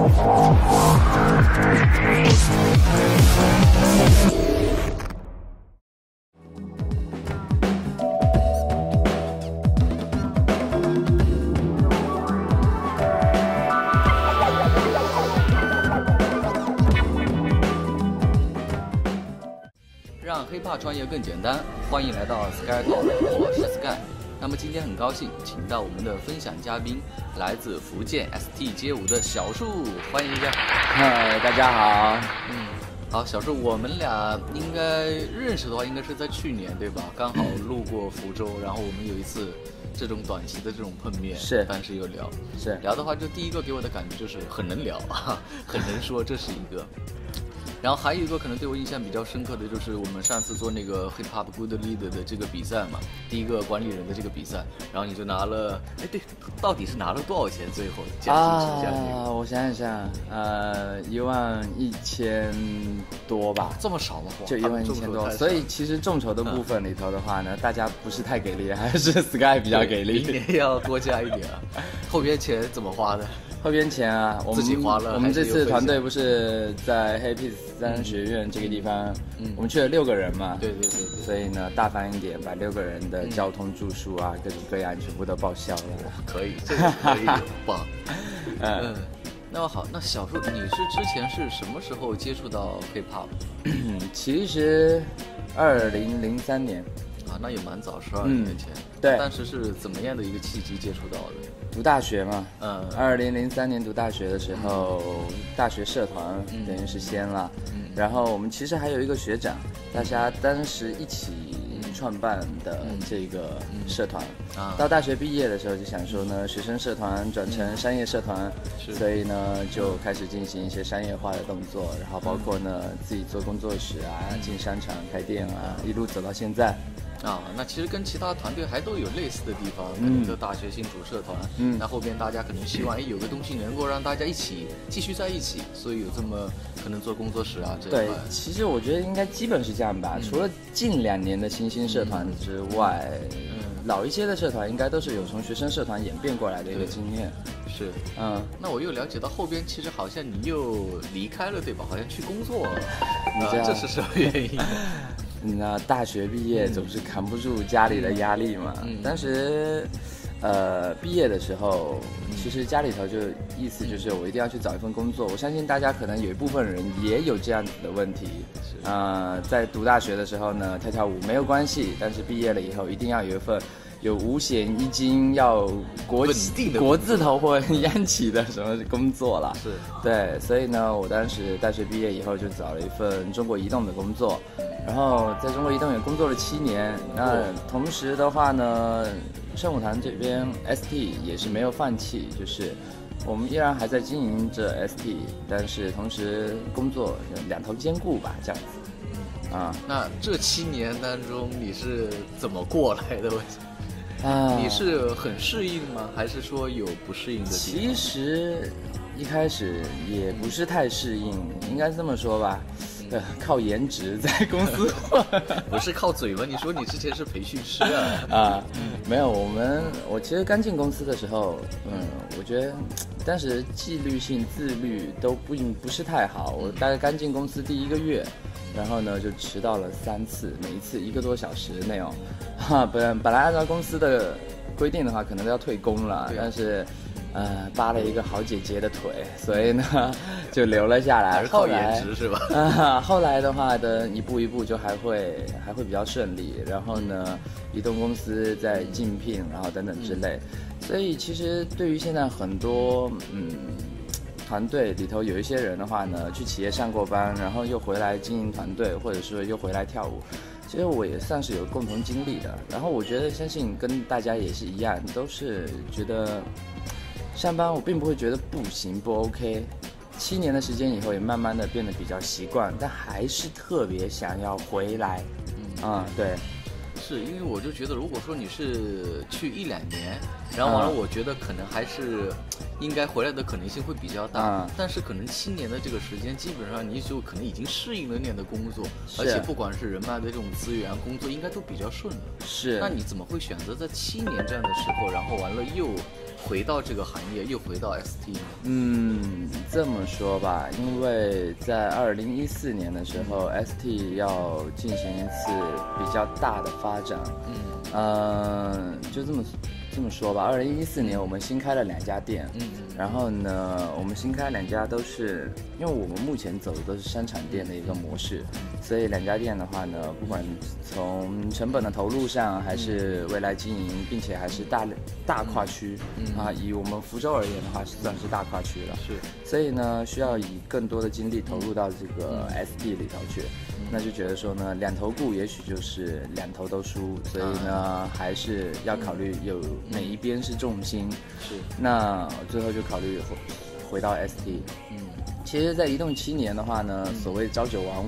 让 hiphop 专业更简单，欢迎来到 Sky Talk， 我是 Sky。那么今天很高兴请到我们的分享嘉宾，来自福建 ST 街舞的小树，欢迎一下。 嗨，大家好。 好，小树，我们俩应该认识的话，应该是在去年对吧？刚好路过福州，然后我们有一次这种短期的这种碰面， 是， 当时有聊， 是聊的话，就第一个给我的感觉就是很能聊啊，很能说，这是一个。然后还有一个可能对我印象比较深刻的就是我们上次做那个 Hip Hop Good Leader 的这个比赛嘛，第一个管理人的这个比赛，然后你就拿了，哎对，到底是拿了多少钱？最后我想想，11000多吧， 这么少吗？ 就11000多，所以其实众筹的部分里头的话呢，大家不是太给力，还是 Sky 比较给力， 明年要多加一点啊。后边钱怎么花的？ 后边钱啊，我们自己花了。 我们这次团队不是在黑 Peace 3学院这个地方，我们去了6个人嘛， 对， 所以呢，大方一点，把6个人的交通、住宿啊，各种各样全部都报销了。 可以，这个可以，棒。那么好，那小树，你是之前是什么时候接触到 hip hop？ 其实2003年。 啊，那也蛮早，12年前。 对， 当时是怎么样的一个契机接触到的？ 读大学嘛，2003年读大学的时候，大学社团等于是先了，然后我们其实还有一个学长，大家当时一起创办的这个社团，到大学毕业的时候就想说呢，学生社团转成商业社团，所以呢就开始进行一些商业化的动作，然后包括呢自己做工作室啊，进商场开店啊，一路走到现在。 那其实跟其他团队还都有类似的地方，可能就大学新组社团，那后边大家可能希望有个东西能够让大家一起继续在一起，所以有这么可能做工作室啊这一块。 对，其实我觉得应该基本是这样吧，除了近2年的新兴社团之外，老一些的社团应该都是有从学生社团演变过来的一个经验。 是，那我又了解到后边其实好像你又离开了对吧？好像去工作了，这是什么原因？ 你知道大学毕业总是扛不住家里的压力嘛。当时，毕业的时候，其实家里头就意思就是我一定要去找一份工作。我相信大家可能有一部分人也有这样子的问题。在读大学的时候呢，跳舞没有关系，但是毕业了以后一定要有一份有5险1金，要国字头或央企的什么工作啦。 是， 对，所以呢，我当时大学毕业以后就找了一份中国移动的工作。然后在中国移动也工作了7年，那同时的话呢，圣武堂这边 ST 也是没有放弃，就是我们依然还在经营着 ST， 但是同时工作2头兼顾吧，这样子。 那这7年当中你是怎么过来的？你是很适应吗？还是说有不适应的地方？ 其实一开始也不是太适应，应该这么说吧。靠颜值在公司不是靠嘴吗？你说你之前是培训师没有，我其实刚进公司的时候，我觉得当时纪律性、自律都不是太好。我大概刚进公司第1个月，然后呢就迟到了3次，每一次1个多小时那种。本来按照公司的规定的话，可能都要退工了，但是。扒了一个好姐姐的腿，所以呢就留了下来。 还是靠颜值是吧？后来的话的一步一步就还会比较顺利。然后呢，移动公司在竞聘，然后等等之类。所以其实对于现在很多团队里头有一些人的话呢，去企业上过班，然后又回来经营团队，或者说又回来跳舞。其实我也算是有共同经历的。然后我觉得相信跟大家也是一样，都是觉得。上班我并不会觉得不行不 OK， 7年的时间以后也慢慢的变得比较习惯，但还是特别想要回来。对， 是因为我就觉得，如果说你是去1-2年，然后完了，我觉得可能还是应该回来的可能性会比较大。但是可能7年的这个时间，基本上你就可能已经适应了那样的工作，而且不管是人脉的这种资源，工作应该都比较顺了。 是。 那你怎么会选择在7年这样的时候，然后完了又回到这个行业，又回到 ST 呢？ 这么说吧，因为在2014年的时候，ST 要进行一次比较大的发展。就这么说吧，2014年我们新开了2家店，然后呢，我们新开2家都是，因为我们目前走的都是商场店的一个模式，所以2家店的话呢，不管从成本的投入上，还是未来经营，并且还是大跨区，以我们福州而言的话，算是大跨区了。 是， 所以呢，需要以更多的精力投入到这个 ST 里头去。那就觉得说呢，两头顾也许就是两头都输，所以呢，还是要考虑有哪一边是重心。 是， 那最后就考虑回到 ST。其实，在移动7年的话呢，所谓朝9晚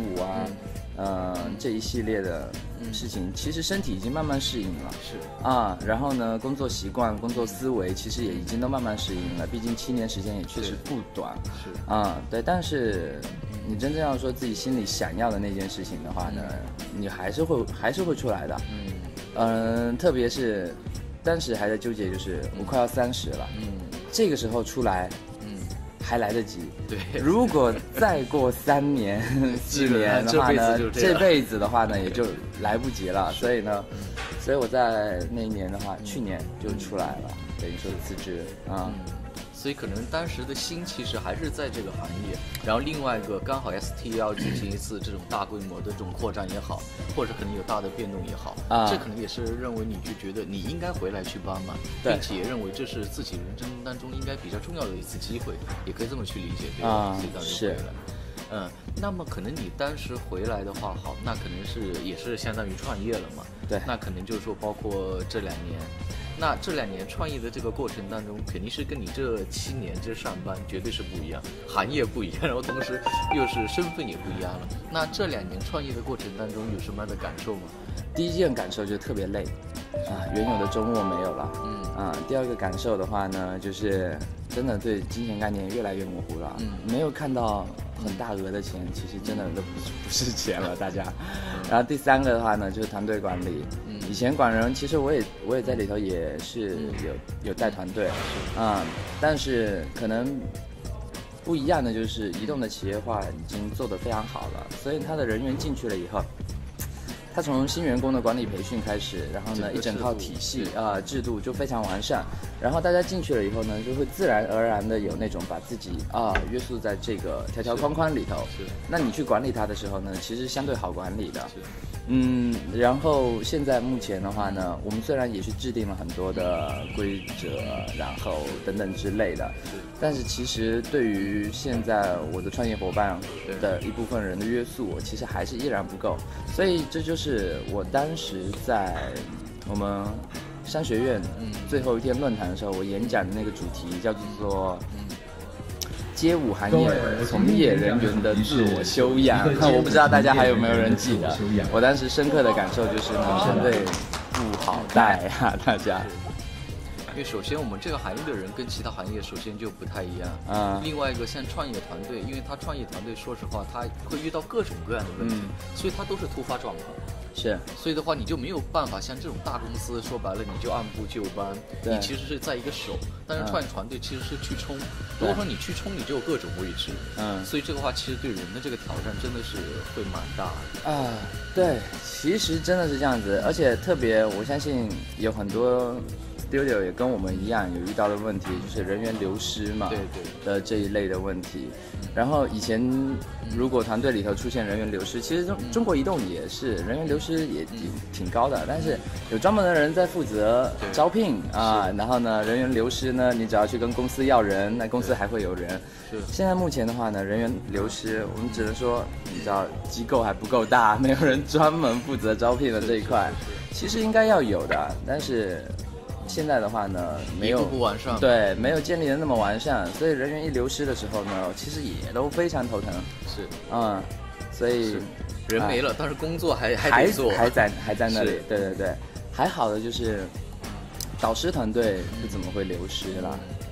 5这一系列的事情，其实身体已经慢慢适应了。 是然后呢，工作习惯、工作思维其实也已经都慢慢适应了。毕竟7年时间也确实不短。 是对，但是你真正要说自己心里想要的那件事情的话呢，你还是会出来的。特别是当时还在纠结，就是我快要30了。这个时候出来。还来得及。 对， 如果再过3年、4年的话呢，这辈子的话呢也就来不及了。所以呢，所以我在那一年的话，去年就出来了，等于说辞职所以可能当时的心其实还是在这个行业，然后另外一个刚好 ST 要进行一次这种大规模的这种扩张也好，或者可能有大的变动也好，这可能也是认为你就觉得你应该回来去帮忙，并且也认为这是自己人生当中应该比较重要的一次机会，也可以这么去理解，对吧？所以当时回来。那么可能你当时回来的话，好，那可能也是相当于创业了嘛。 对， 那可能就是说包括这2年。那这2年创业的这个过程当中，肯定是跟你这7年这上班绝对是不一样，行业不一样，然后同时又是身份也不一样了。那这2年创业的过程当中有什么样的感受吗？ 第一件感受就特别累，原有的周末没有了。第二个感受的话呢，就是真的对金钱概念越来越模糊了。没有看到很大额的钱，其实真的都不是钱了，大家。然后第3个的话呢，就是团队管理。以前管人，其实我也在里头也是有带团队，但是可能不一样的就是移动的企业化已经做得非常好了，所以他的人员进去了以后，他从新员工的管理培训开始，然后呢一整套体系制度就非常完善，然后大家进去了以后呢，就会自然而然的有那种把自己约束在这个条框框里头。那你去管理它的时候呢，其实相对好管理的。然后现在目前的话呢，我们虽然也是制定了很多的规则，然后等等之类的，但是其实对于现在我的创业伙伴的一部分人的约束，其实还是依然不够。所以这就是我当时在我们商学院最后一天论坛的时候，我演讲的那个主题叫做街舞行业从业人员的自我修养。我不知道大家还有没有人记得，我当时深刻的感受就是呢，团队不好带大家。 因为首先我们这个行业的人跟其他行业首先就不太一样。另外一个像创业团队，因为他创业团队说实话他会遇到各种各样的问题，所以他都是突发状况。所以的话你就没有办法像这种大公司，说白了你就按部就班，你其实是在一个手，但是创业团队其实是去冲，如果说你去冲，你就有各种位置。所以这个话其实对人的这个挑战真的是会蛮大的。 对，其实真的是这样子，而且特别我相信有很多studio 也跟我们一样有遇到的问题，就是人员流失嘛，的这一类的问题。然后以前如果团队里头出现人员流失，其实中国移动也是人员流失也挺高的，但是有专门的人在负责招聘然后呢人员流失呢，你只要去跟公司要人，那公司还会有人。现在目前的话呢，人员流失我们只能说你知道机构还不够大，没有人专门负责招聘的这一块，其实应该要有的，但是现在的话呢，没有不完善， 对，没有建立的那么完善，所以人员一流失的时候呢，其实也都非常头疼。所以人没了，但是工作还得做， 还在那里。对，还好的就是导师团队不怎么会流失了。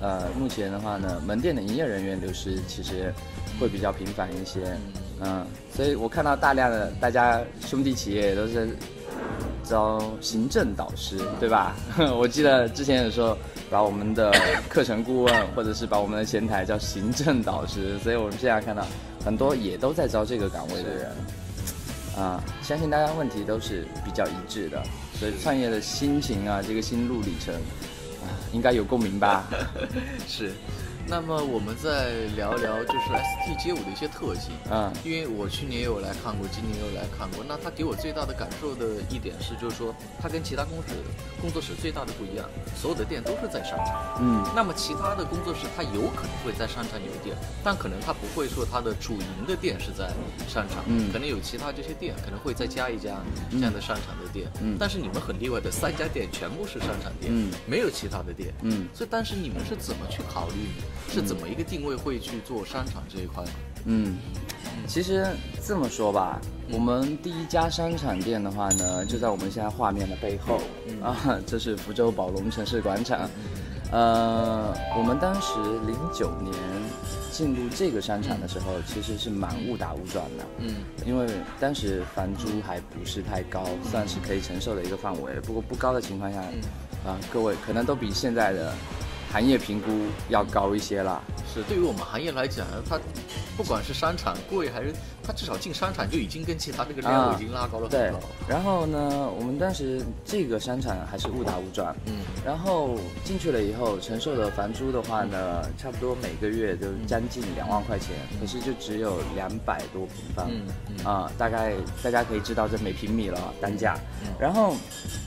目前的话呢，门店的营业人员流失其实会比较频繁一些，所以我看到大量的大家兄弟企业都是招行政导师，对吧？我记得之前有说把我们的课程顾问或者是把我们的前台叫行政导师，所以我们现在看到很多也都在招这个岗位的人。相信大家问题都是比较一致的，所以创业的心情啊，这个心路历程应该有共鸣吧？ 是。那么我们再聊聊就是 ST 街舞的一些特性。因为我去年也有来看过，今年也有来看过。那它给我最大的感受的一点是，就是说它跟其他工作室最大的不一样，所有的店都是在商场。那么其他的工作室它有可能会在商场有店，但可能它不会说它的主营的店是在商场，可能有其他这些店可能会再加一家这样的商场的店。但是你们很例外的3家店全部是商场店，没有其他的店。所以但是你们是怎么去考虑呢？是怎么一个定位会去做商场这一块呢？ 其实这么说吧，我们第一家商场店的话呢，就在我们现在画面的背后这是福州宝龙城市广场。我们当时09年进入这个商场的时候，其实是蛮误打误撞的。因为当时房租还不是太高，算是可以承受的一个范围。不过不高的情况下，各位可能都比现在的行业评估要高一些啦。 是，对于我们行业来讲，它不管是商场贵还是它至少进商场就已经跟其他这个量已经拉高了很高。 对，然后呢，我们当时这个商场还是误打误撞，然后进去了以后承受的房租的话呢，差不多每个月都将近2万块钱，可是就只有200多平方，大概大家可以知道这每平米了单价。然后，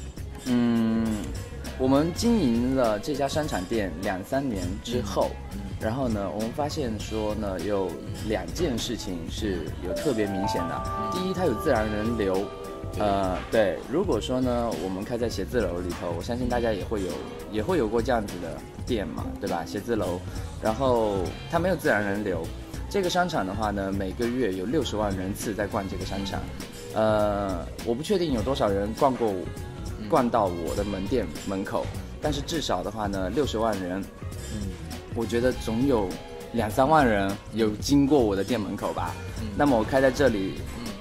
我们经营了这家商场店2-3年之后，然后呢，我们发现说呢，有2件事情是有特别明显的。第一，它有自然人流。对，如果说呢，我们开在写字楼里头，我相信大家也会有过这样子的店嘛，对吧？写字楼，然后它没有自然人流。这个商场的话呢，每个月有60万人次在逛这个商场。我不确定有多少人逛到我的门店门口，但是至少的话呢，60万人，我觉得总有2-3万人有经过我的店门口吧。那么我开在这里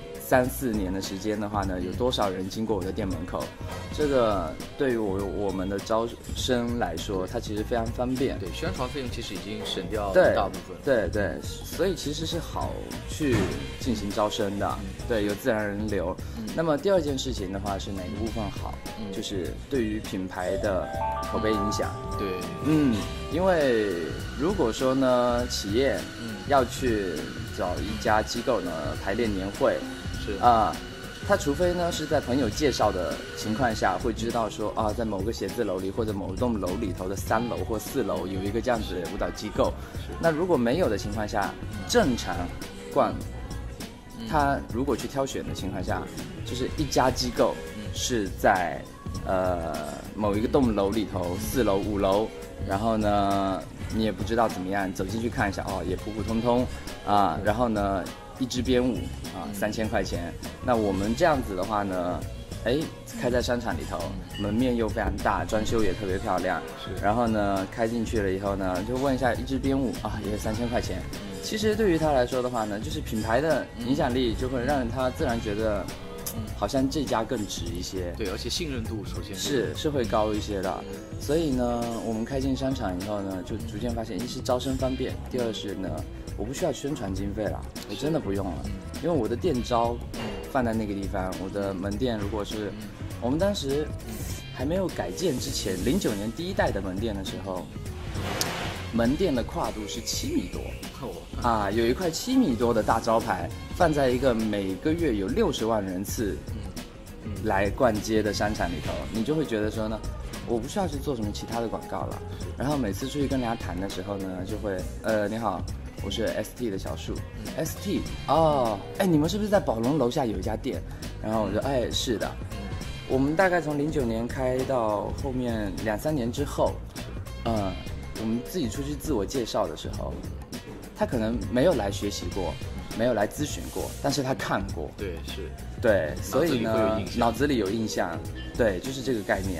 3-4年的时间的话呢，有多少人经过我的店门口？这个对于我们的招生来说，它其实非常方便。 对，宣传费用其实已经省掉一大部分。 对，所以其实是好去进行招生的。对，有自然人流。那么第2件事情的话是哪个部分好？就是对于品牌的口碑影响。 对， 因为如果说呢，企业要去找一家机构呢排练年会。他除非呢是在朋友介绍的情况下会知道说在某个写字楼里或者某栋楼里头的3楼或4楼有一个这样子的舞蹈机构。那如果没有的情况下，正常逛，他如果去挑选的情况下，就是一家机构是在某一个栋楼里头4楼5楼，然后呢你也不知道怎么样，走进去看一下也普普通通然后呢一支编舞3000块钱。那我们这样子的话呢，开在商场里头，门面又非常大，装修也特别漂亮。然后呢，开进去了以后呢，就问一下一支编舞也3000块钱。其实对于他来说的话呢，就是品牌的影响力就会让他自然觉得，好像这家更值一些。 对，而且信任度首先是会高一些的。所以呢，我们开进商场以后呢，就逐渐发现，一是招生方便，第2是呢，我不需要宣传经费了，我真的不用了，因为我的店招放在那个地方。我的门店如果是我们当时还没有改建之前，09年第1代的门店的时候，门店的跨度是7米多有一块7米多的大招牌放在一个每个月有60万人次来逛街的商场里头，你就会觉得说呢，我不需要去做什么其他的广告了。然后每次出去跟人家谈的时候呢，就会你好，我是 ST 的小树。ST 你们是不是在宝龙楼下有一家店？然后我说是的。我们大概从09年开到后面2-3年之后，我们自己出去自我介绍的时候，他可能没有来学习过，没有来咨询过，但是他看过。 对，是。 对，所以呢，脑子里有印象。对，就是这个概念。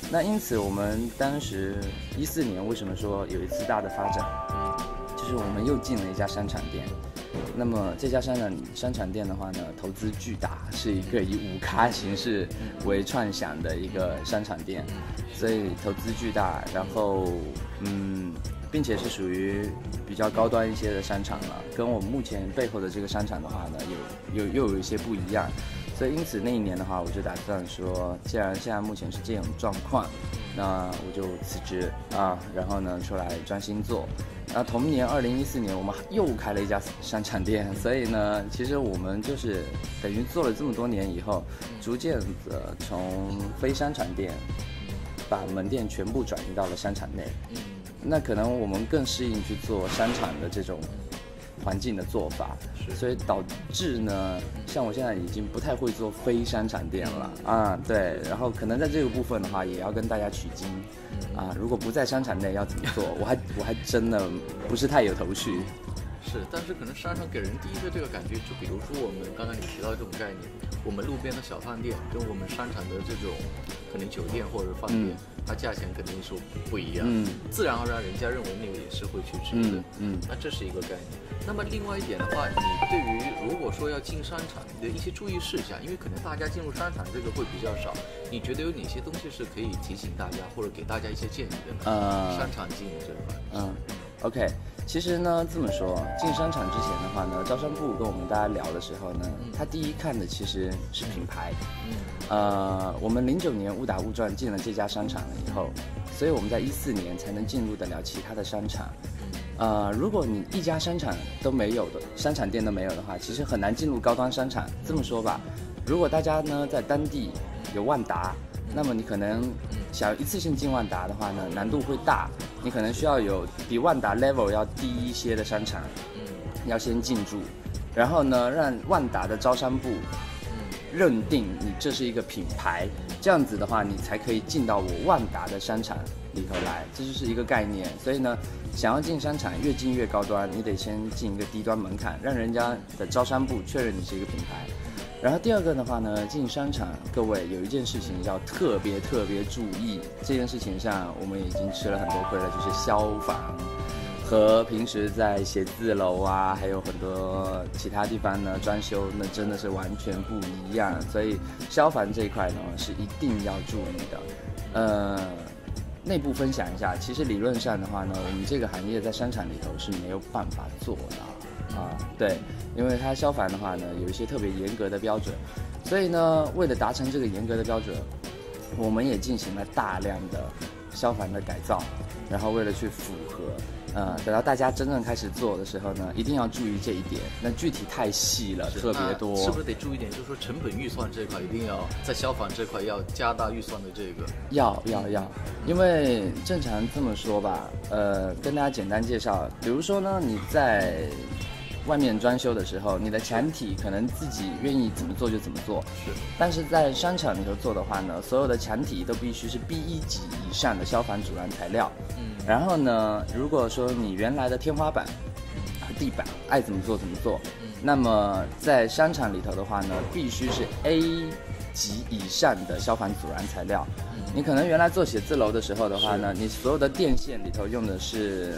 那因此我们当时14年为什么说有一次大的发展，就是我们又进了一家商场店。那么这家商场店的话呢，投资巨大，是一个以5咖形式为创想的一个商场店，所以投资巨大，然后并且是属于比较高端一些的商场了，跟我们目前背后的这个商场的话呢，又有一些不一样，所以因此那一年的话，我就打算说，既然现在目前是这种状况，那我就辞职啊，然后呢出来专心做。然后同年2014年，我们又开了一家商场店，所以呢，其实我们就是等于做了这么多年以后，逐渐的从非商场店，把门店全部转移到了商场内。那可能我们更适应去做商场的这种环境的做法，所以导致呢，像我现在已经不太会做非商场店了啊，对，然后可能在这个部分的话，也要跟大家取经啊，如果不在商场内要怎么做，我还真的不是太有头绪。 是，但是可能商场给人第一个这个感觉，就比如说我们刚刚你提到这种概念，我们路边的小饭店跟我们商场的这种可能酒店或者饭店，它价钱肯定是不一样，自然而然人家认为那个也是会去吃的，那这是一个概念。那么另外一点的话，你对于如果说要进商场，你的一些注意事项，因为可能大家进入商场这个会比较少，你觉得有哪些东西是可以提醒大家或者给大家一些建议的呢？商场经营这块 ，OK， 其实呢这么说，进商场之前的话呢，招商部跟我们大家聊的时候呢，他第一看的其实是品牌。我们09年误打误撞进了这家商场了以后，所以我们在14年才能进入得了其他的商场。如果你一家商场都没有的，商场店都没有的话，其实很难进入高端商场。这么说吧，如果大家呢在当地有万达，那么你可能想一次性进万达的话呢，难度会大，你可能需要有比万达 level 要低一些的商场，要先进驻，然后呢让万达的招商部认定你这是一个品牌，这样子的话你才可以进到我万达的商场里头来，这就是一个概念。所以呢，想要进商场越进越高端，你得先进一个低端门槛，让人家的招商部确认你是一个品牌。然后第二个的话呢，进商场各位有一件事情要特别注意，这件事情上我们已经吃了很多亏了，就是消防和平时在写字楼啊，还有很多其他地方呢装修，那真的是完全不一样。所以消防这一块呢是一定要注意的。内部分享一下，其实理论上的话呢，我们这个行业在商场里头是没有办法做的啊，对，因为它消防的话呢有一些特别严格的标准，所以呢为了达成这个严格的标准，我们也进行了大量的消防的改造，然后为了去符合。等到大家真正开始做的时候呢，一定要注意这一点。那具体太细了，特别多， 是不是得注意点？就是说成本预算这块一定要在消防这块要加大预算的这个。 要，因为正常这么说吧，跟大家简单介绍，比如说呢，你在外面装修的时候，你的墙体可能自己愿意怎么做就怎么做，但是在商场里头做的话呢，所有的墙体都必须是 B1级以上的消防阻燃材料。然后呢，如果说你原来的天花板和地板爱怎么做怎么做，那么在商场里头的话呢，必须是 A 级以上的消防阻燃材料。你可能原来做写字楼的时候的话呢，你所有的电线里头用的是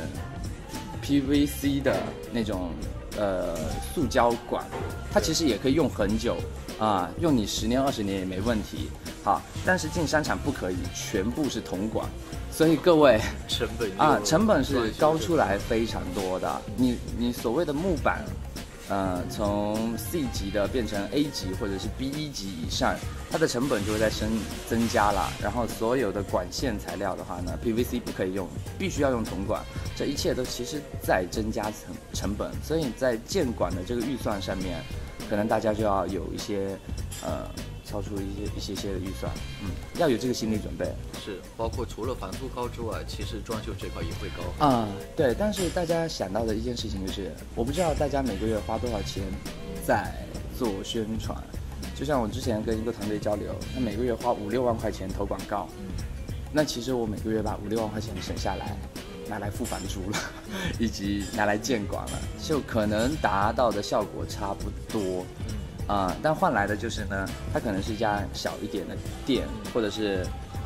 PVC 的那种塑胶管，它其实也可以用很久啊，用你10年20年也没问题。好，但是进商场不可以，全部是铜管。所以各位，成本是高出来非常多的。你所谓的木板，从 C 级的变成 A 级或者是 B1级以上，它的成本就会在增加了。然后所有的管线材料的话呢 ，PVC 不可以用，必须要用铜管。这一切都其实在增加成本，所以在建管的这个预算上面，可能大家就要有一些超出一些的预算，要有这个心理准备。 是，包括除了房租高之外，其实装修这块也会高。 对，但是大家想到的一件事情就是，我不知道大家每个月花多少钱在做宣传。就像我之前跟一个团队交流，他每个月花5-6万块钱投广告，那其实我每个月把5-6万块钱省下来，拿来付房租了，以及拿来建管了，就可能达到的效果差不多。但换来的就是呢，它可能是一家小一点的店，或者是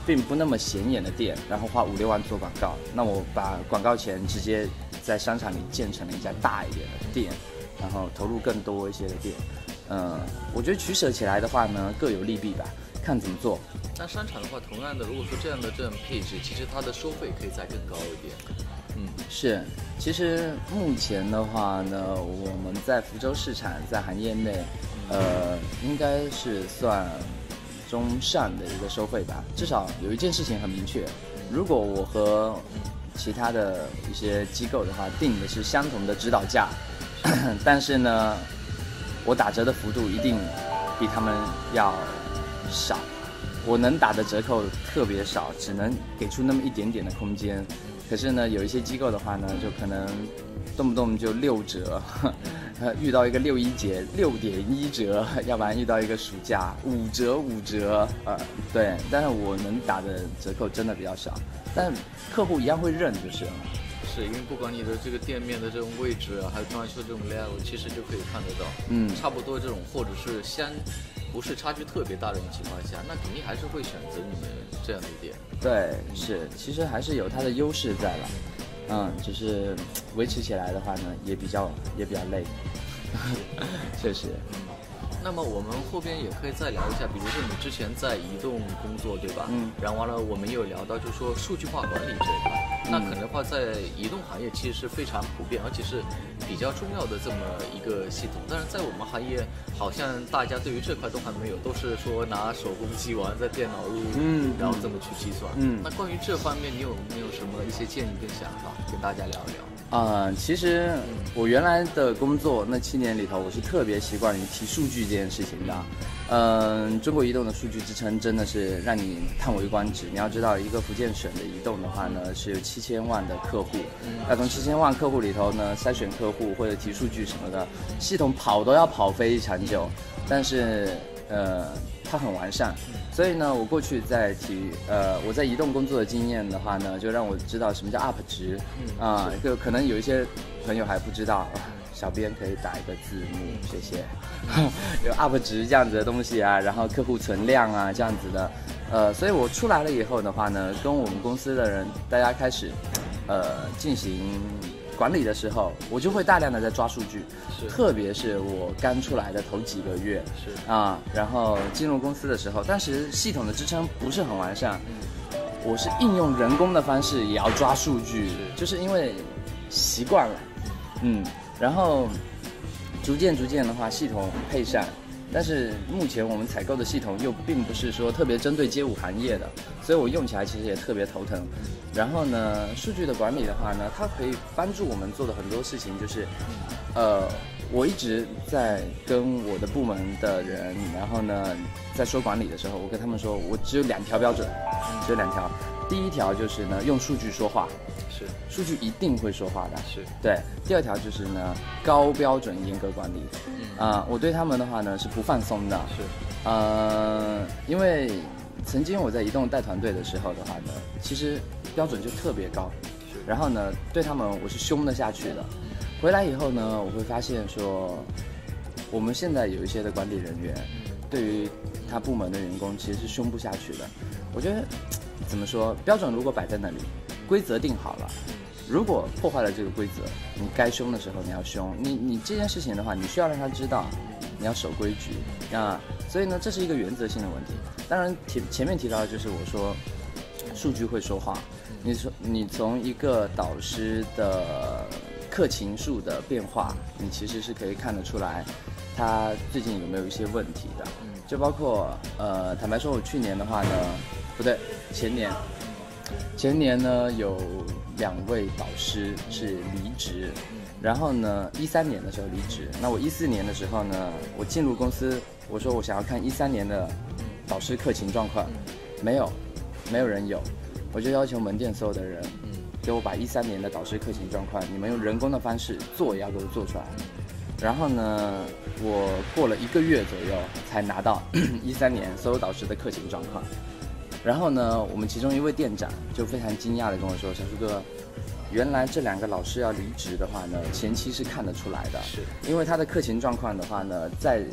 并不那么显眼的店，然后花5-6万做广告，那我把广告钱直接在商场里建成了一家大一点的店，然后投入更多一些的店。我觉得取舍起来的话呢，各有利弊吧，看怎么做。 但商场的话，同样的，如果说这样配置，其实它的收费可以再更高一点。 是，其实目前的话呢，我们在福州市场在行业内，应该是算中上的一个收费吧。至少有一件事情很明确，如果我和其他的一些机构的话定的是相同的指导价，但是呢，我打折的幅度一定比他们要少。我能打的折扣特别少，只能给出那么一点点的空间。可是呢，有一些机构的话呢，就可能动不动就6折，遇到一个6.1节6.1折，要不然遇到一个暑假5折，对。但是我能打的折扣真的比较少，但客户一样会认就是了。 是因为不管你的这个店面的这种位置啊，还有装修这种 layout， 其实就可以看得到，差不多这种，或者是不是差距特别大的情况下，那肯定还是会选择你们这样的店。 对，是，其实还是有它的优势在了，只是维持起来的话呢，也比较累，确实。 那么我们后边也可以再聊一下，比如说你之前在移动工作，对吧？然后完了，我们也有聊到，就是说数据化管理这一块。那可能的话，在移动行业其实是非常普遍，而且是比较重要的这么一个系统。但是在我们行业，好像大家对于这块都还没有，都是说拿手工机玩在电脑里，然后这么去计算。那关于这方面，你有没有什么一些建议跟想法，跟大家聊一聊？ 其实我原来的工作那7年里头，我是特别习惯于提数据这件事情的。中国移动的数据支撑真的是让你叹为观止。你要知道，一个福建省的移动的话呢，是有7000万的客户，要从7000万客户里头呢筛选客户或者提数据什么的，系统都要跑非常久，但是它很完善。所以呢，我过去我在移动工作的经验的话呢，就让我知道什么叫 UP 值就可能有一些朋友还不知道，小编可以打一个字幕，谢谢。有 UP 值这样子的东西啊，然后客户存量啊这样子的，所以我出来了以后的话呢，跟我们公司的人大家开始进行管理的时候，我就会大量的在抓数据，特别是我刚出来的头几个月，然后进入公司的时候，当时系统的支撑不是很完善，我是应用人工的方式也要抓数据，就是因为习惯了，然后逐渐的话，系统配上。但是目前我们采购的系统又并不是说特别针对街舞行业的，所以我用起来其实也特别头疼。然后呢，数据的管理的话呢，它可以帮助我们做的很多事情，就是我一直在跟我的部门的人，然后呢，在说管理的时候，我跟他们说，我只有2条标准，只有2条。第一条就是呢，用数据说话，数据一定会说话的，对。第2条就是呢，高标准严格管理，我对他们的话呢是不放松的，因为曾经我在移动带团队的时候的话呢，其实标准就特别高，然后呢，对他们我是凶得下去的。回来以后呢，我会发现说，我们现在有一些的管理人员，对于他部门的员工其实是凶不下去的。我觉得怎么说，标准如果摆在那里，规则定好了，如果破坏了这个规则，你该凶的时候你要凶，你这件事情的话，你需要让他知道你要守规矩所以呢，这是一个原则性的问题。当然前面提到的就是我说数据会说话，你从一个导师的课勤数的变化，你其实是可以看得出来他最近有没有一些问题的，就包括坦白说，我去年的话呢，不对，前年呢有2位导师是离职，然后呢13年的时候离职，那我14年的时候呢，我进入公司，我说我想要看13年的导师课勤状况，没有人有，我就要求门店所有的人给我把13年的导师课勤状况，你们用人工的方式做也要给我做出来。然后呢，我过了1个月左右才拿到13年所有导师的课勤状况。然后呢，我们其中一位店长就非常惊讶地跟我说：“小树哥，原来这2个老师要离职的话呢，前期是看得出来的，因为他的课勤状况的话呢，在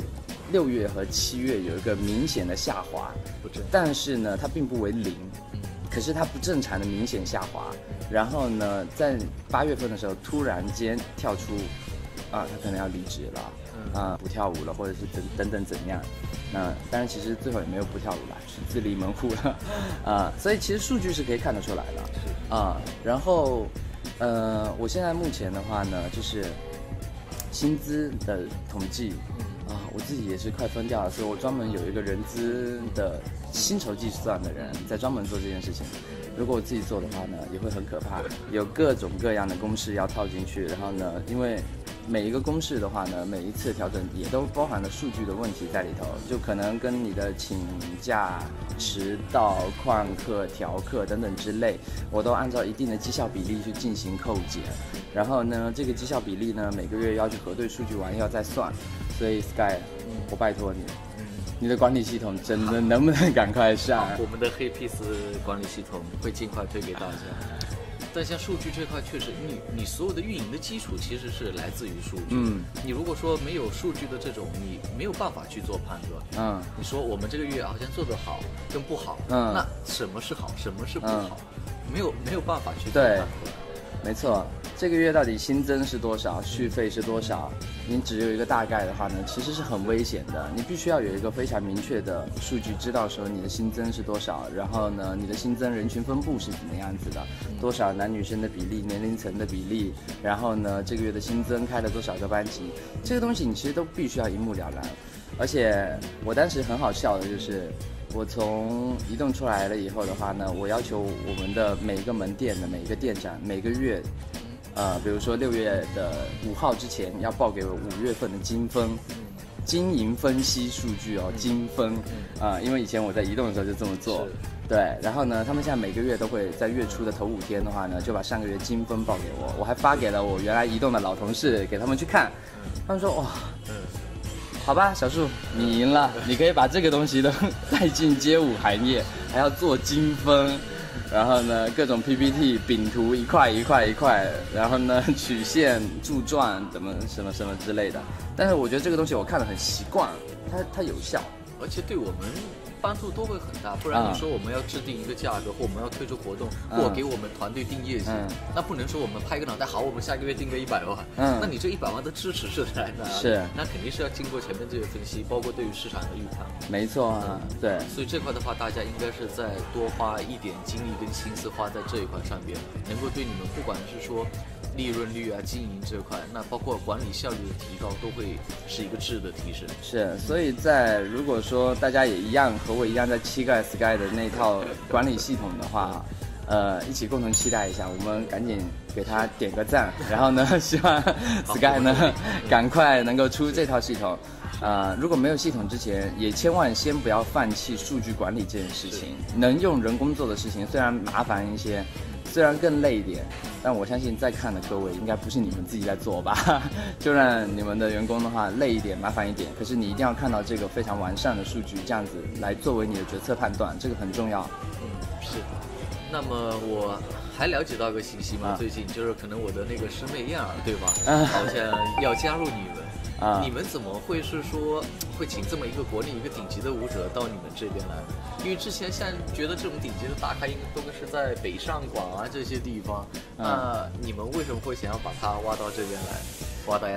6月和7月有一个明显的下滑，但是呢，它并不为零，可是它不正常的明显下滑。然后呢，在8月份的时候突然间跳出，他可能要离职了，不跳舞了，或者是等等怎样。当然其实最后也没有不跳舞啦，是自立门户了，所以其实数据是可以看得出来的，然后我现在目前的话呢，就是薪资的统计。我自己也是快疯掉了，所以我专门有一个人资的薪酬计算的人在专门做这件事情。如果我自己做的话呢，也会很可怕，有各种各样的公式要套进去，然后呢，因为每一个公式的话呢，每一次调整也都包含了数据的问题在里头，就可能跟你的请假、迟到、旷课、调课等等之类，我都按照一定的绩效比例去进行扣减。然后呢，这个绩效比例呢，每个月要去核对数据完要再算。所以 Sky，我拜托你，你的管理系统真的能不能赶快上？ 我们的黑 piece 管理系统会尽快推给大家。但像数据这块，确实你所有的运营的基础其实是来自于数据。你如果说没有数据的这种，你没有办法去做判断。你说我们这个月好像做得好跟不好，那什么是好，什么是不好，没有办法去做判断。 没错，这个月到底新增是多少，续费是多少，你只有一个大概的话呢，其实是很危险的。你必须要有一个非常明确的数据，知道说你的新增是多少，然后呢，你的新增人群分布是怎么样子的，多少男女生的比例，年龄层的比例，然后呢，这个月的新增开了多少个班级，这个东西你其实都必须要一目了然。而且我当时很好笑的就是，我从移动出来了以后的话呢，我要求我们的每一个门店的每一个店长每个月，比如说6月的5号之前要报给我5月份的金分，经营分析数据哦，金分，因为以前我在移动的时候就这么做，对，然后呢，他们现在每个月都会在月初的头5天的话呢，就把上个月金分报给我，我还发给了我原来移动的老同事，给他们去看，他们说哇。好吧，小树，你赢了，你可以把这个东西都带进街舞行业，还要做精分，然后呢，各种 PPT 饼图一块一块一块，然后呢，曲线柱状怎么什么什么之类的。但是我觉得这个东西我看得很习惯，它有效， 而且对我们帮助都会很大。不然你说我们要制定一个价格，或我们要推出活动，或给我们团队定业绩，那不能说我们拍个脑袋好，我们下个月定个100万，那你这100万的支持是来哪？ 是， 那肯定是要经过前面这些分析，包括对于市场的预判。 没错啊，对。 所以这块的话，大家应该是再多花一点精力跟心思花在这一块上边，能够对你们不管是说利润率啊、经营这块，那包括管理效率的提高，都会是一个质的提升。 是，所以如果说大家也一样和我一样在期待 Sky 的那套管理系统的话，一起共同期待一下，我们赶紧给他点个赞，然后呢，希望 Sky 呢赶快能够出这套系统。如果没有系统之前，也千万先不要放弃数据管理这件事情。能用人工做的事情，虽然麻烦一些，虽然更累一点，但我相信在看的各位应该不是你们自己在做吧？就让你们的员工的话累一点、麻烦一点，可是你一定要看到这个非常完善的数据，这样子来作为你的决策判断，这个很重要。 是。那么我还了解到一个信息嘛，最近就是可能我的那个师妹燕儿，对吧？好像要加入你们。你们怎么会是说会请这么一个国内一个顶级的舞者到你们这边来？因为之前像觉得这种顶级的大咖应该都是在北上广啊这些地方，那你们为什么会想要把他挖到这边来，挖到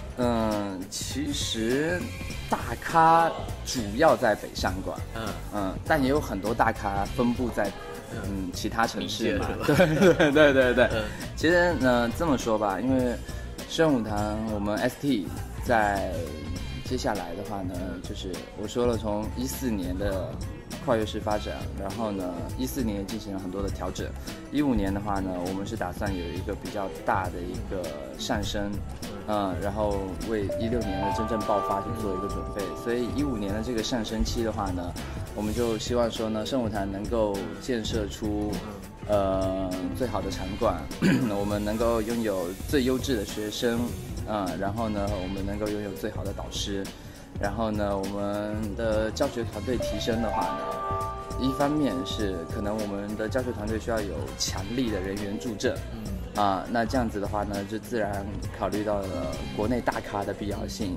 ST？ 其实大咖主要在北上广，但也有很多大咖分布在其他城市嘛。对。其实呢这么说吧，因为圣舞堂我们 ST。在接下来的话呢，就是我说了，从14年的跨越式发展，然后呢14年也进行了很多的调整，15年的话呢，我们是打算有一个比较大的一个上升，然后为16年的真正爆发去做一个准备。所以15年的这个上升期的话呢，我们就希望说呢，圣舞堂能够建设出最好的场馆，我们能够拥有最优质的学生。然后呢，我们能够拥有最好的导师，然后呢，我们的教学团队提升的话呢，一方面是可能我们的教学团队需要有强力的人员助阵，那这样子的话呢，就自然考虑到了国内大咖的必要性，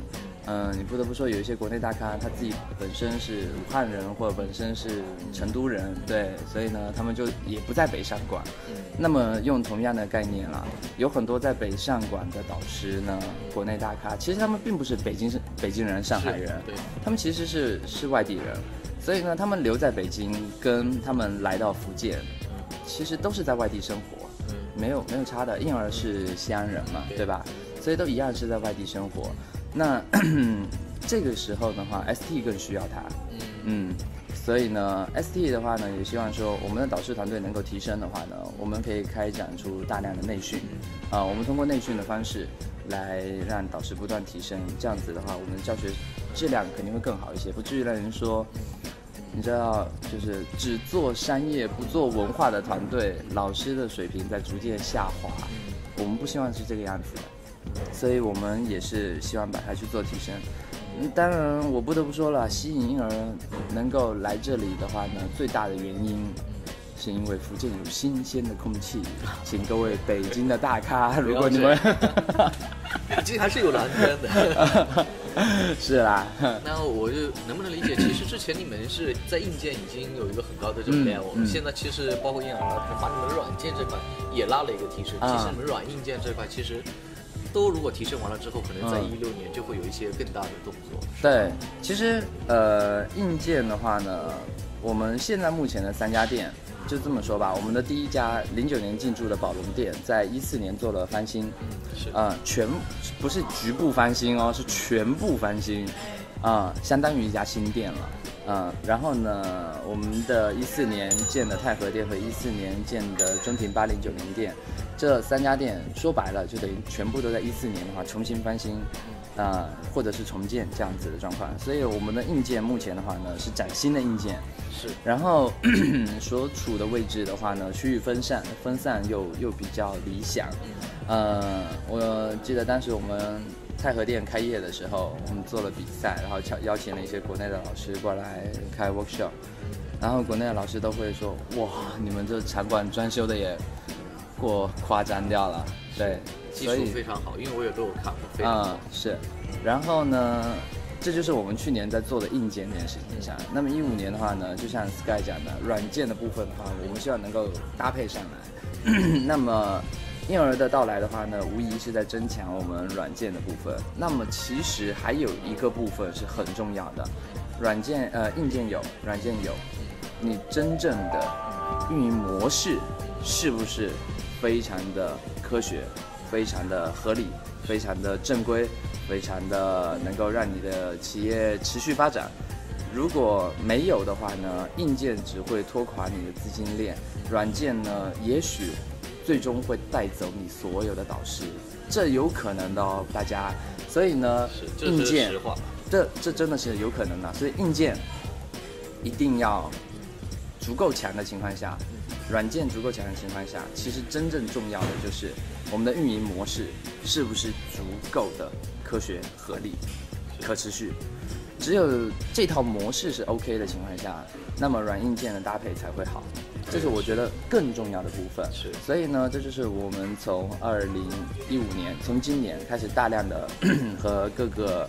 你不得不说有一些国内大咖，他自己本身是武汉人或者本身是成都人，对，所以呢，他们就也不在北上广。那么用同样的概念啦，有很多在北上广的导师呢，国内大咖，其实他们并不是北京人、上海人， 对， 他们其实是外地人，所以呢，他们留在北京跟他们来到福建，其实都是在外地生活，没有差的，因而是西安人嘛，对吧？所以都一样是在外地生活。那这个时候的话 ，ST 更需要他，所以呢 ，ST 的话呢，也希望说我们的导师团队能够提升的话呢，我们可以开展出大量的内训，我们通过内训的方式来让导师不断提升，这样子的话，我们的教学质量肯定会更好一些，不至于让人说，你知道，就是只做商业不做文化的团队，老师的水平在逐渐下滑，我们不希望是这个样子的。所以我们也是希望把它去做提升。当然，我不得不说了，吸引婴儿能够来这里的话呢，最大的原因是因为福建有新鲜的空气。请各位北京的大咖，如果你们北京还是有蓝天的。 是啦。 那我就能不能理解，其实之前你们是在硬件已经有一个很高的这种 level，现在其实包括婴儿，把你们软件这块也拉了一个提升。其实你们软硬件这块其实都如果提升完了之后，可能在16年就会有一些更大的动作。 对，其实硬件的话呢，我们现在目前的3家店，就这么说吧，我们的第一家09年进驻的宝龙店，在14年做了翻新，全不是局部翻新哦，是全部翻新，相当于一家新店了。然后呢，我们的14年建的太和店和14年建的中庭809年店，这3家店说白了就等于全部都在14年的话重新翻新，或者是重建这样子的状况。所以我们的硬件目前的话呢是崭新的硬件， 是。然后所处的位置的话呢，区域分散又比较理想。我记得当时我们太和店开业的时候，我们做了比赛，然后邀请了一些国内的老师过来开 workshop， 然后国内的老师都会说，哇，你们这场馆装修的也过夸张掉了，对， 技术非常好，因为我也都有看过，非常好。 是。然后呢，这就是我们去年在做的硬件这件事情上。那么15年的话呢，就像 Sky 讲的，软件的部分的话，我们希望能够搭配上来。那么婴儿的到来的话呢，无疑是在增强我们软件的部分。那么其实还有一个部分是很重要的，硬件有，软件有，你真正的运营模式是不是非常的科学，非常的合理，非常的正规，非常的能够让你的企业持续发展。如果没有的话呢，硬件只会拖垮你的资金链，软件呢，也许最终会带走你所有的导师，这有可能的哦，大家。所以呢，硬件，这真的是有可能的。所以硬件一定要足够强的情况下，软件足够强的情况下，其实真正重要的就是我们的运营模式是不是足够的科学、合理、可持续。只有这套模式是 OK 的情况下，那么软硬件的搭配才会好。这是我觉得更重要的部分。 是。 所以呢，这就是我们从2015年，从今年开始大量的和各个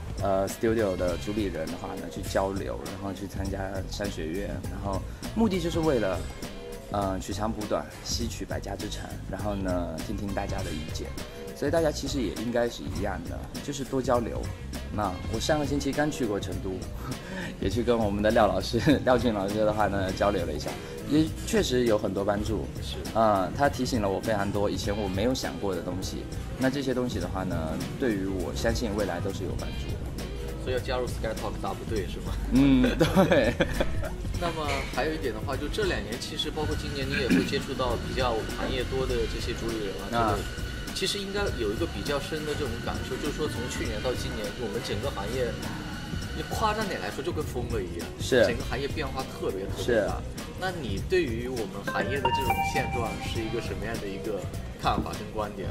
studio 的主理人的话呢去交流，然后去参加商学院，然后目的就是为了取长补短，吸取百家之长，然后呢听听大家的意见。所以大家其实也应该是一样的，就是多交流。那我上个星期刚去过成都，也去跟我们的廖俊老师的话呢交流了一下，也确实有很多帮助。 是他提醒了我非常多以前我没有想过的东西。那这些东西的话呢，对于我相信未来都是有帮助的。 所以要加入 Sky Talk 大部队是吗？ 对。 那么还有一点的话，就这2年，其实包括今年，你也会接触到比较我们行业多的这些主理人啊。其实应该有一个比较深的这种感受，就是说从去年到今年，我们整个行业，你夸张点来说就跟疯了一样， 是整个行业变化特别大。那你对于我们行业的这种现状是一个什么样的一个看法跟观点？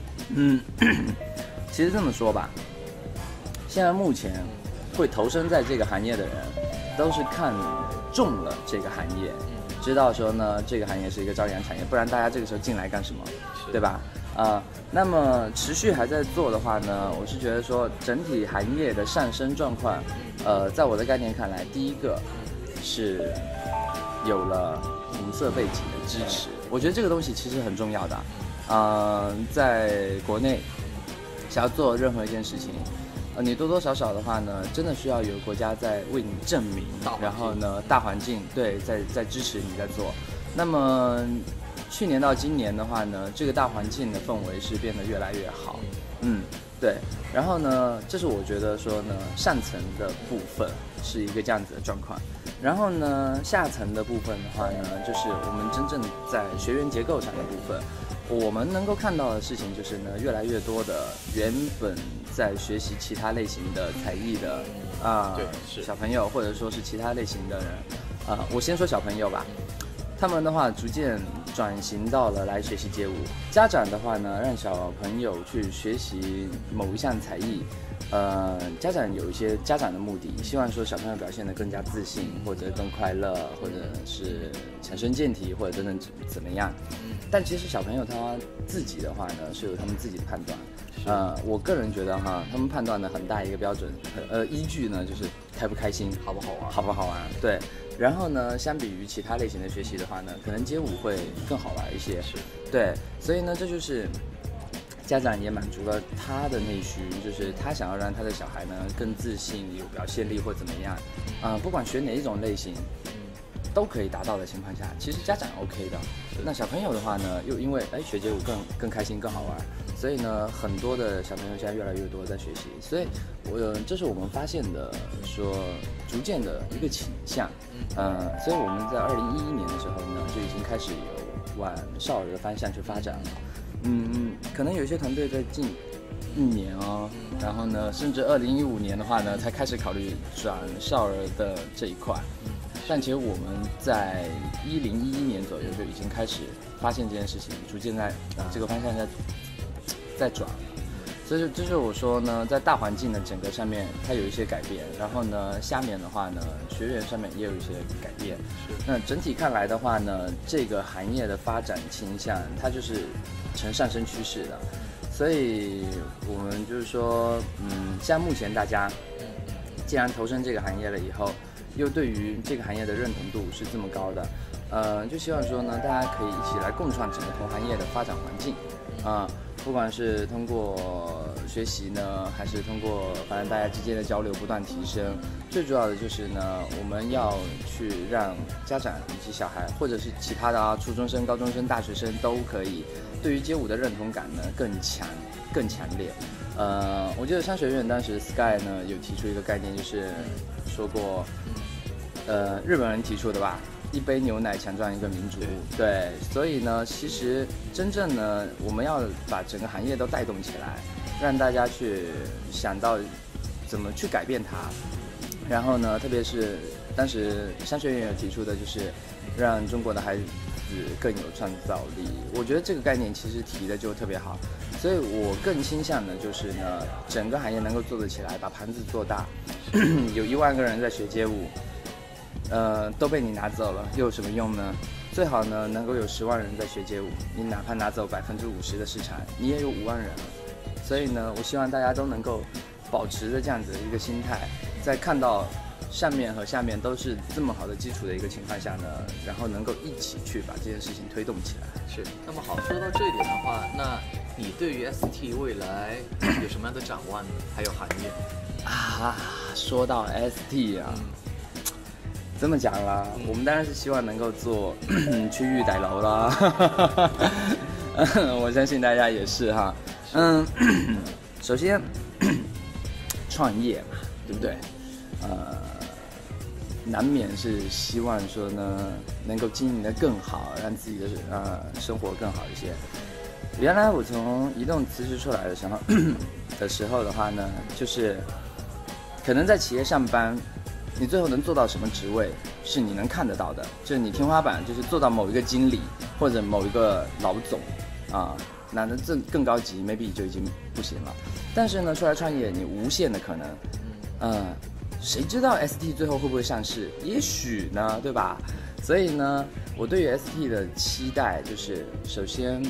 其实这么说吧，现在目前会投身在这个行业的人，都是看中了这个行业，知道说呢这个行业是一个朝阳产业，不然大家这个时候进来干什么，对吧？ 那么持续还在做的话呢，我是觉得说整体行业的上升状况，在我的概念看来，第一个是有了红色背景的支持，我觉得这个东西其实很重要的。在国内想要做任何一件事情，你多多少少的话呢，真的需要有国家在为你证明，然后呢，大环境对在支持你在做。那么去年到今年的话呢，这个大环境的氛围是变得越来越好，对。然后呢，这是我觉得说呢，上层的部分是一个这样子的状况。然后呢，下层的部分的话呢，就是我们真正在学员结构上的部分，我们能够看到的事情就是呢，越来越多的原本在学习其他类型的才艺的小朋友，或者说是其他类型的人，我先说小朋友吧。他们的话逐渐转型到了来学习街舞，家长的话呢，让小朋友去学习某一项才艺，家长有一些家长的目的，希望说小朋友表现得更加自信，或者更快乐，或者是强身健体，或者等等怎么样。但其实小朋友他自己的话呢，是有他们自己的判断。我个人觉得哈，他们判断的很大一个标准，依据呢就是开不开心，好不好玩，对。然后呢，相比于其他类型的学习的话呢，可能街舞会更好玩一些，对。所以呢，这就是家长也满足了他的内需，就是他想要让他的小孩呢更自信、有表现力或怎么样，不管学哪一种类型，都可以达到的情况下，其实家长 OK 的。那小朋友的话呢，又因为学街舞更开心、更好玩，所以呢，很多的小朋友现在越来越多在学习，所以这是我们发现的，说逐渐的一个倾向。所以我们在2011年的时候呢，就已经开始有往少儿的方向去发展了。可能有些团队在近1年哦，然后呢，甚至2015年的话呢，才开始考虑转少儿的这一块。但其实我们在2011年左右就已经开始发现这件事情，逐渐在这个方向在转了。所以这就是我说呢，在大环境的整个上面它有一些改变，然后呢，下面的话呢，学员上面也有一些改变。那整体看来的话呢，这个行业的发展倾向它就是呈上升趋势的。所以我们就是说，像目前大家既然投身这个行业了以后，又对于这个行业的认同度是这么高的，就希望说呢，大家可以一起来共创整个同行业的发展环境，不管是通过学习呢，还是通过反正大家之间的交流不断提升，最主要的就是呢，我们要去让家长以及小孩，或者是其他的初中生、高中生、大学生都可以对于街舞的认同感呢更强烈。我记得商学院当时 Sky 呢有提出一个概念，就是说过，日本人提出的吧，一杯牛奶强壮一个民族。对，所以呢，其实真正呢，我们要把整个行业都带动起来，让大家去想到怎么去改变它。然后呢，特别是当时商学院有提出的，就是让中国的孩子更有创造力。我觉得这个概念其实提的就特别好，所以我更倾向的就是呢，整个行业能够做得起来，把盘子做大。有1万个人在学街舞，都被你拿走了，又有什么用呢？最好呢能够有10万人在学街舞，你哪怕拿走50%的市场，你也有5万人了。所以呢，我希望大家都能够保持着这样子的一个心态，在看到上面和下面都是这么好的基础的一个情况下呢，然后能够一起去把这件事情推动起来。 是。那么好，说到这一点的话，那你对于 ST 未来有什么样的展望呢？还有行业说到 ST 这么讲啦，我们当然是希望能够做区域逮楼啦。我相信大家也是哈。首先创业嘛，对不对？难免是希望说呢，能够经营得更好，让自己的生活更好一些。原来我从移动辞职出来的时候的话呢，就是可能在企业上班，你最后能做到什么职位是你能看得到的，就是你天花板就是做到某一个经理或者某一个老总那这更高级 maybe 就已经不行了。但是呢，出来创业你无限的可能，谁知道 ST 最后会不会上市？也许呢，对吧？所以呢，我对于 ST 的期待就是，首先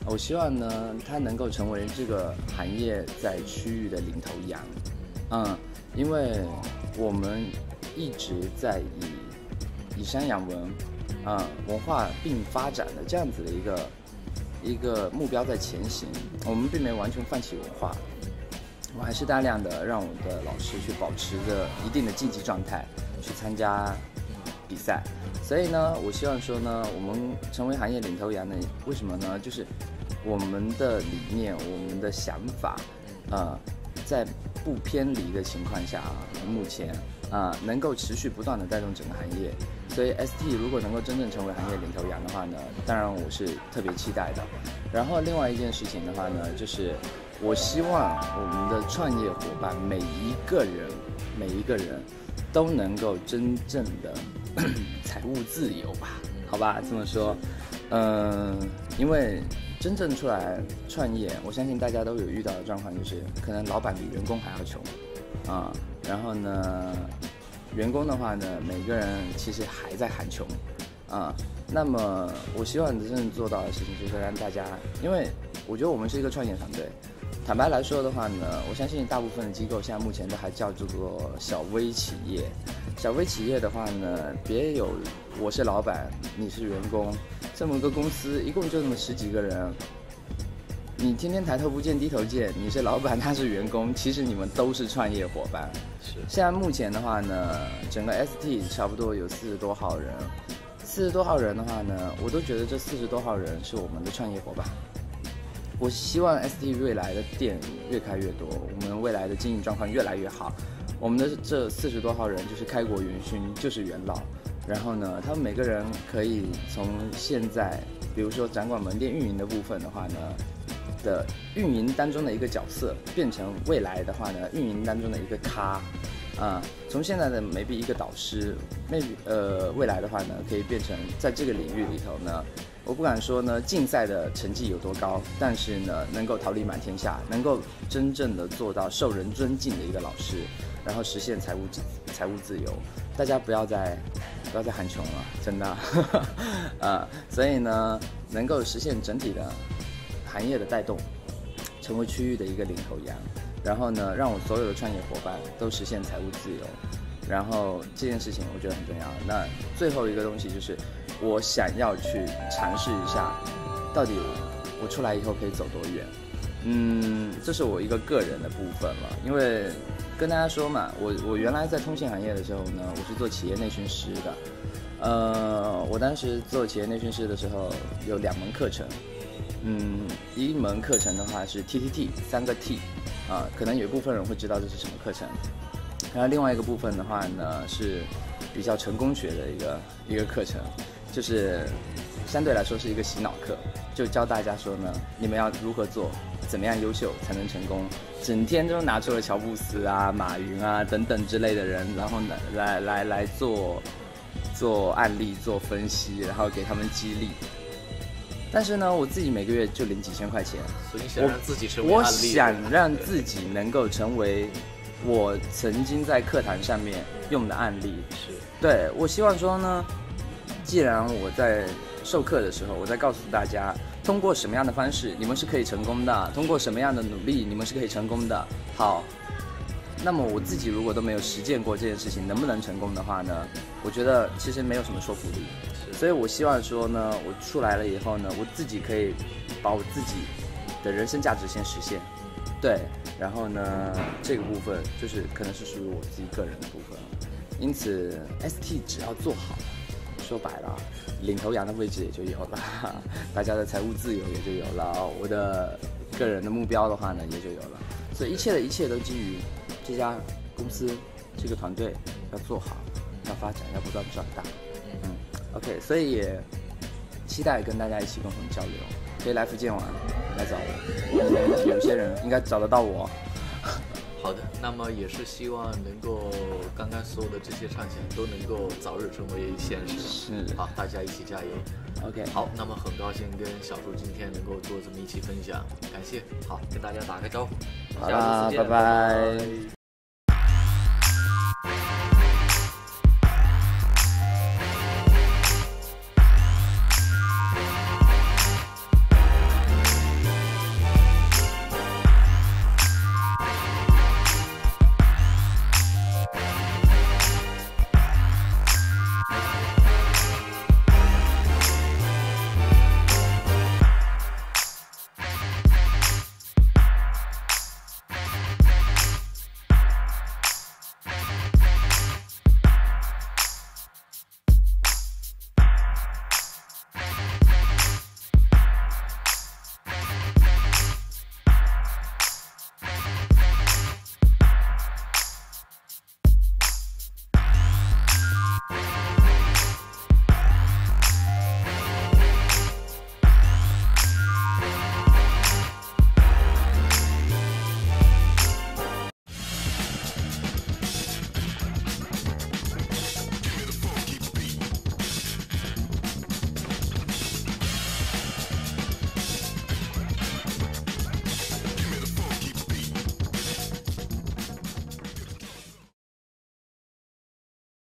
我希望呢，它能够成为这个行业在区域的领头羊。因为我们一直在以山养文，文化并发展的这样子的一个目标在前行。我们并没有完全放弃文化，我还是大量的让我的老师去保持着一定的竞技状态，去参加比赛。所以呢，我希望说呢，我们成为行业领头羊呢，为什么呢？就是我们的理念、我们的想法，在不偏离的情况下，目前能够持续不断的带动整个行业。所以 ST 如果能够真正成为行业领头羊的话呢，当然我是特别期待的。然后另外一件事情的话呢，就是我希望我们的创业伙伴每一个人都能够真正的财务自由吧，好吧，这么说，因为真正出来创业，我相信大家都有遇到的状况，就是可能老板比员工还要穷，然后呢，员工的话呢，每个人其实还在喊穷，那么我希望真正做到的事情就是让大家，因为我觉得我们是一个创业团队。坦白来说的话呢，我相信大部分的机构现在目前都还叫做小微企业。小微企业的话呢，别有我是老板，你是员工，这么个公司一共就那么10几个人，你天天抬头不见低头见，你是老板，他是员工，其实你们都是创业伙伴。 是。 现在目前的话呢，整个 ST 差不多有40多号人，40多号人的话呢，我都觉得这40多号人是我们的创业伙伴。我希望 ST 未来的店越开越多，我们未来的经营状况越来越好。我们的这40多号人就是开国元勋，就是元老。然后呢，他们每个人可以从现在，比如说掌管门店运营的部分的话呢，的运营当中的一个角色，变成未来的话呢，运营当中的一个咖。从现在的 maybe 一个导师 ，maybe 未来的话呢，可以变成在这个领域里头呢，我不敢说呢竞赛的成绩有多高，但是呢能够桃李满天下，能够真正的做到受人尊敬的一个老师，然后实现财务自由。大家不要再喊穷了，真的，所以呢能够实现整体的行业的带动，成为区域的一个领头羊。然后呢，让我所有的创业伙伴都实现财务自由，然后这件事情我觉得很重要。那最后一个东西就是，我想要去尝试一下，到底我出来以后可以走多远。这是我一个个人的部分了。因为跟大家说嘛，我原来在通信行业的时候呢，我是做企业内训师的。我当时做企业内训师的时候有2门课程。一门课程的话是 TTT，3个 T。可能有一部分人会知道这是什么课程，然后另外一个部分的话呢是比较成功学的一个课程，就是相对来说是一个洗脑课，就教大家说呢，你们要如何做，怎么样优秀才能成功，整天都拿出了乔布斯啊、马云啊等等之类的人，然后呢来做案例、做分析，然后给他们激励。但是呢，我自己每个月就领几千块钱， 所以你想让自己成为案例。 我想让自己能够成为我曾经在课堂上面用的案例。 是， 对，我希望说呢，既然我在授课的时候，我在告诉大家，通过什么样的方式你们是可以成功的，通过什么样的努力你们是可以成功的。好，那么我自己如果都没有实践过这件事情，能不能成功的话呢？我觉得其实没有什么说服力。所以我希望说呢，我出来了以后呢，我自己可以把我自己的人生价值先实现，对，然后呢，这个部分就是可能是属于我自己个人的部分。因此 ST 只要做好，说白了，领头羊的位置也就有了，大家的财务自由也就有了，我的个人的目标的话呢也就有了。所以一切的一切都基于这家公司这个团队要做好，要发展，要不断壮大。OK， 所以也期待跟大家一起共同交流，可以来福建玩，来找我。有些人应该找得到我。 好的，那么也是希望能够刚刚所有的这些畅想都能够早日成为现实。 是， 好，大家一起加油。 OK， 好，那么很高兴跟小树今天能够做这么一期分享，感谢。好，跟大家打个招呼。 好啦，拜拜。